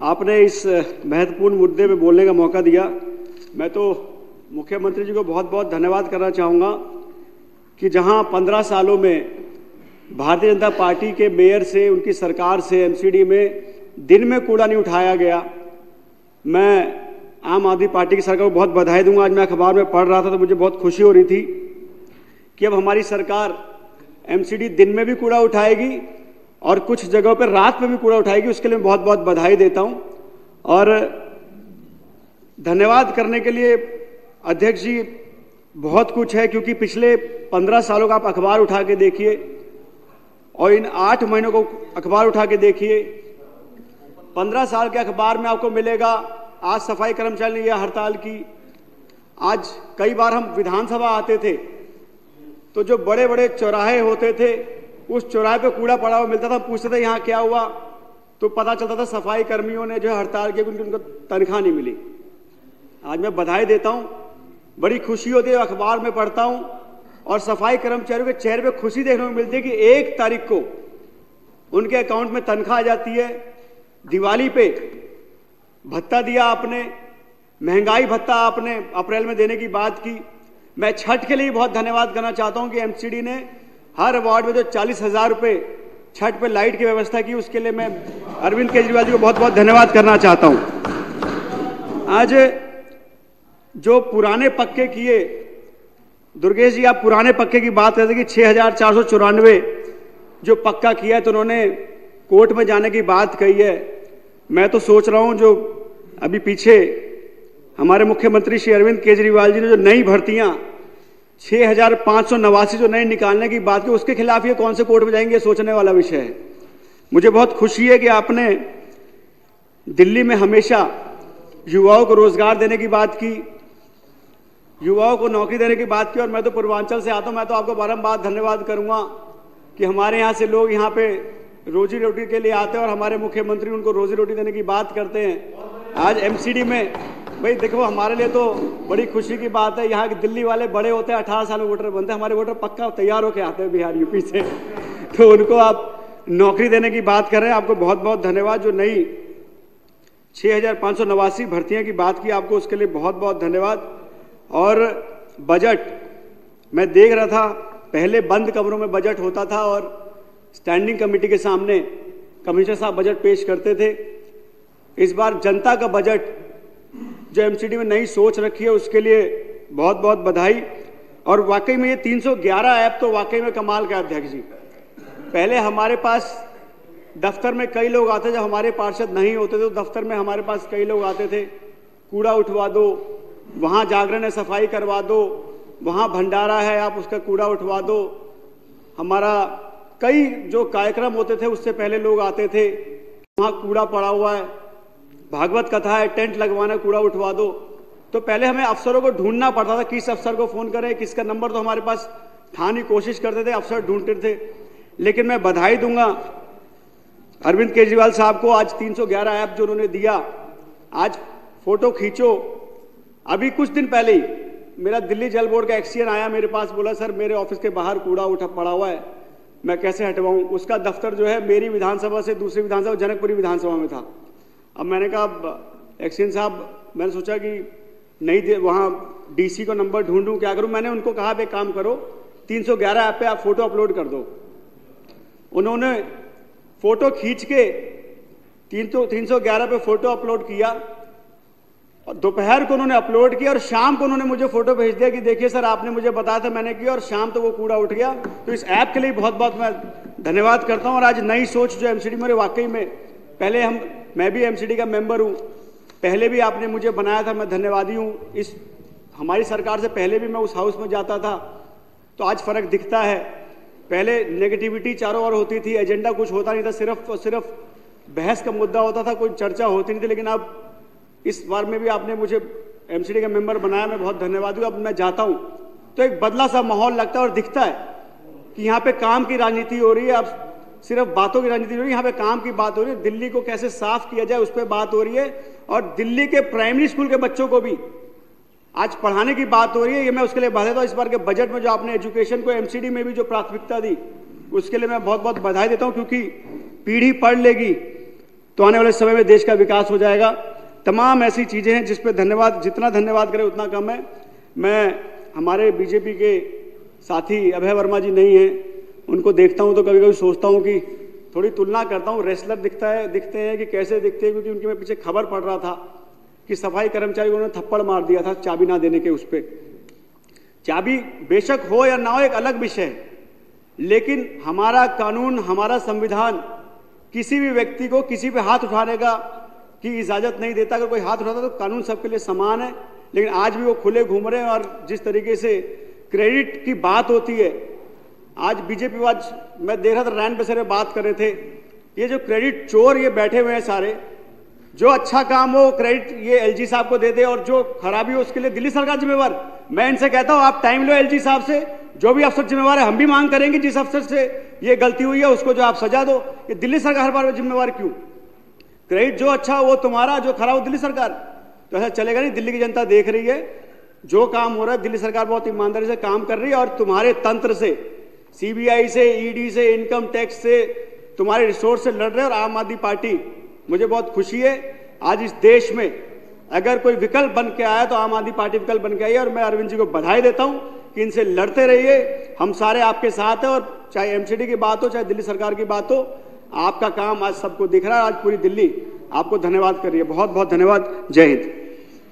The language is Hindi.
आपने इस महत्वपूर्ण मुद्दे पे बोलने का मौका दिया। मैं तो मुख्यमंत्री जी को बहुत बहुत धन्यवाद करना चाहूँगा कि जहाँ 15 सालों में भारतीय जनता पार्टी के मेयर से, उनकी सरकार से एमसीडी में दिन में कूड़ा नहीं उठाया गया। मैं आम आदमी पार्टी की सरकार को बहुत बधाई दूंगा। आज मैं अखबार में पढ़ रहा था तो मुझे बहुत खुशी हो रही थी कि अब हमारी सरकार एमसीडी दिन में भी कूड़ा उठाएगी और कुछ जगहों पर रात में भी कूड़ा उठाएगी। उसके लिए मैं बहुत बहुत बधाई देता हूं। और धन्यवाद करने के लिए अध्यक्ष जी बहुत कुछ है, क्योंकि पिछले 15 सालों का आप अखबार उठा के देखिए और इन 8 महीनों को अखबार उठा के देखिए। 15 साल के अखबार में आपको मिलेगा आज सफाई कर्मचारी ने यह हड़ताल की। आज कई बार हम विधानसभा आते थे तो जो बड़े बड़े चौराहे होते थे उस चौराहे पे कूड़ा पड़ा हुआ मिलता था। पूछते थे यहाँ क्या हुआ, तो पता चलता था सफाई कर्मियों ने जो है हड़ताल की, उनको तनख्वाह नहीं मिली। आज मैं बधाई देता हूँ, बड़ी खुशी होती है अखबार में पढ़ता हूँ और सफाई कर्मचारियों के चेहरे पे खुशी देखने को मिलती है कि 1 तारीख को उनके अकाउंट में तनख्वाह आ जाती है। दिवाली पे भत्ता दिया आपने, महंगाई भत्ता आपने अप्रैल में देने की बात की। मैं छठ के लिए बहुत धन्यवाद करना चाहता हूं कि एमसीडी ने हर वार्ड में जो 40,000 रुपये छठ पे लाइट की व्यवस्था की, उसके लिए मैं अरविंद केजरीवाल जी को बहुत बहुत धन्यवाद करना चाहता हूं। आज जो पुराने पक्के किए, दुर्गेश जी आप पुराने पक्के की बात करते कि 6,494 जो पक्का किया है तो उन्होंने कोर्ट में जाने की बात कही है। मैं तो सोच रहा हूं जो अभी पीछे हमारे मुख्यमंत्री श्री अरविंद केजरीवाल जी ने जो नई भर्तियां 6,589 जो नई निकालने की बात की, उसके खिलाफ ये कौन से कोर्ट में जाएंगे, सोचने वाला विषय है। मुझे बहुत खुशी है कि आपने दिल्ली में हमेशा युवाओं को रोजगार देने की बात की, युवाओं को नौकरी देने की बात की। और मैं तो पूर्वांचल से आता हूं, मैं तो आपको बारंबार धन्यवाद करूंगा कि हमारे यहाँ से लोग यहाँ पे रोजी रोटी के लिए आते हैं और हमारे मुख्यमंत्री उनको रोजी रोटी देने की बात करते हैं। आज एमसीडी में भाई देखो, हमारे लिए तो बड़ी खुशी की बात है। यहाँ के दिल्ली वाले बड़े होते हैं, 18 साल में वोटर बनते हैं, हमारे वोटर पक्का तैयार होकर आते हैं बिहार यूपी से, तो उनको आप नौकरी देने की बात कर रहे हैं। आपको बहुत बहुत धन्यवाद। जो नई 6,589 भर्तियां की बात की, आपको उसके लिए बहुत बहुत धन्यवाद। और बजट मैं देख रहा था, पहले बंद कमरों में बजट होता था और स्टैंडिंग कमेटी के सामने कमिश्नर साहब बजट पेश करते थे। इस बार जनता का बजट जो एमसीडी में नई सोच रखी है, उसके लिए बहुत बहुत बधाई। और वाकई में ये 311 ऐप तो वाकई में कमाल का अध्यक्ष जी। पहले हमारे पास दफ्तर में कई लोग आते, जब हमारे पार्षद नहीं होते थे तो दफ्तर में हमारे पास कई लोग आते थे, कूड़ा उठवा दो, वहाँ जागरण है सफाई करवा दो, वहाँ भंडारा है आप उसका कूड़ा उठवा दो। हमारा कई जो कार्यक्रम होते थे उससे पहले लोग आते थे, वहाँ कूड़ा पड़ा हुआ है, भागवत कथा है, टेंट लगवाना, कूड़ा उठवा दो। तो पहले हमें अफसरों को ढूंढना पड़ता था, किस अफसर को फोन करें, किसका नंबर तो हमारे पास था नहीं, कोशिश करते थे, अफसर ढूंढते थे। लेकिन मैं बधाई दूंगा अरविंद केजरीवाल साहब को, आज 311 ऐप जो उन्होंने दिया। आज फोटो खींचो। अभी कुछ दिन पहले ही मेरा दिल्ली जल बोर्ड का एक्सीएन आया मेरे पास, बोला सर मेरे ऑफिस के बाहर कूड़ा उठा पड़ा हुआ है, मैं कैसे हटवाऊं। उसका दफ्तर जो है मेरी विधानसभा से दूसरी विधानसभा जनकपुरी विधानसभा में था। अब मैंने कहा एक्सीएन साहब, मैंने सोचा कि नहीं वहाँ डीसी को नंबर ढूंढूं, क्या करूं। मैंने उनको कहा एक काम करो, 311 ऐप पे आप फोटो अपलोड कर दो। उन्होंने फोटो खींच के 311 पे फोटो अपलोड किया और दोपहर को उन्होंने अपलोड किया और शाम को उन्होंने मुझे फोटो भेज दिया कि देखिए सर आपने मुझे बताया था, मैंने किया, और शाम तो वो कूड़ा उठ गया। तो इस ऐप के लिए बहुत बहुत मैं धन्यवाद करता हूं। और आज नई सोच जो एमसीडी में, वाकई में पहले मैं भी एमसीडी का मेंबर हूं, पहले भी आपने मुझे बनाया था, मैं धन्यवादी हूं। इस हमारी सरकार से पहले भी मैं उस हाउस में जाता था, तो आज फर्क दिखता है। पहले नेगेटिविटी चारों ओर होती थी, एजेंडा कुछ होता नहीं था, सिर्फ और सिर्फ बहस का मुद्दा होता था, कोई चर्चा होती नहीं थी। लेकिन अब इस बार में भी आपने मुझे एमसीडी का मेंबर बनाया, मैं बहुत धन्यवाद हूं। अब मैं जाता हूं तो एक बदला सा माहौल लगता है और दिखता है कि यहाँ पे काम की राजनीति हो रही है। अब सिर्फ बातों की राजनीति हो रही है, यहाँ पे काम की बात हो रही है। दिल्ली को कैसे साफ किया जाए उस पर बात हो रही है और दिल्ली के प्राइमरी स्कूल के बच्चों को भी आज पढ़ाने की बात हो रही है। ये मैं उसके लिए बधाई देता हूं। इस बार के बजट में जो आपने एजुकेशन को एमसीडी में भी जो प्राथमिकता दी, उसके लिए मैं बहुत बहुत बधाई देता हूं, क्योंकि पीढ़ी पढ़ लेगी तो आने वाले समय में देश का विकास हो जाएगा। तमाम ऐसी चीजें हैं जिस पे धन्यवाद, जितना धन्यवाद करें उतना कम है। मैं हमारे बीजेपी के साथी अभय वर्मा जी नहीं हैं, उनको देखता हूं तो कभी कभी सोचता हूं कि थोड़ी तुलना करता हूं, रेसलर दिखते हैं कि कैसे दिखते हैं, क्योंकि उनके मैं पीछे खबर पढ़ रहा था कि सफाई कर्मचारी उन्होंने थप्पड़ मार दिया था चाबी ना देने के। उस पर चाबी बेशक हो या ना हो एक अलग विषय है, लेकिन हमारा कानून, हमारा संविधान किसी भी व्यक्ति को किसी पे हाथ उठाने की इजाजत नहीं देता। अगर कोई हाथ उठाता तो कानून सबके लिए समान है, लेकिन आज भी वो खुले घूम रहे हैं। और जिस तरीके से क्रेडिट की बात होती है, आज बीजेपी आज मैं देख रहा था रैन बसेरे बात कर रहे थे, ये जो क्रेडिट चोर ये बैठे हुए हैं सारे, जो अच्छा काम हो क्रेडिट ये एलजी साहब को दे दे और जो खराबी हो उसके लिए दिल्ली सरकार जिम्मेवार। मैं इनसे कहता हूं आप टाइम लो एलजी साहब से, जो भी अफसर जिम्मेवार है हम भी मांग करेंगे जिस अफसर से ये गलती हुई है उसको जो आप सजा दो। ये दिल्ली सरकार हर बार जिम्मेवार क्यों? क्रेडिट जो अच्छा हो वो तुम्हारा, जो खराब हो दिल्ली सरकार। तो ऐसा चलेगा नहीं। दिल्ली की जनता देख रही है जो काम हो रहा है, दिल्ली सरकार बहुत ईमानदारी से काम कर रही है और तुम्हारे तंत्र से, सीबीआई से, ईडी से, इनकम टैक्स से, तुम्हारे रिसोर्स से लड़ रहे हैं। और आम आदमी पार्टी, मुझे बहुत खुशी है आज इस देश में अगर कोई विकल्प बन के आया तो आम आदमी पार्टी विकल्प बन के आई है। और मैं अरविंद जी को बधाई देता हूं कि इनसे लड़ते रहिए, हम सारे आपके साथ हैं। और चाहे एमसीडी की बात हो चाहे दिल्ली सरकार की बात हो, आपका काम आज सबको दिख रहा है। आज पूरी दिल्ली आपको धन्यवाद कर रही है। बहुत बहुत धन्यवाद। जय हिंद।